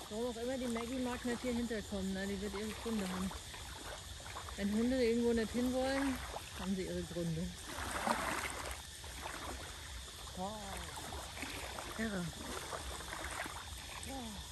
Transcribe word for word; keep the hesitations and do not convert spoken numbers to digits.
Warum auch immer die Maggie mag nicht hier hinterkommen, ne? Die wird ihre Gründe haben. Wenn Hunde irgendwo nicht hinwollen, haben sie ihre Gründe. Wow. Irre. Wow.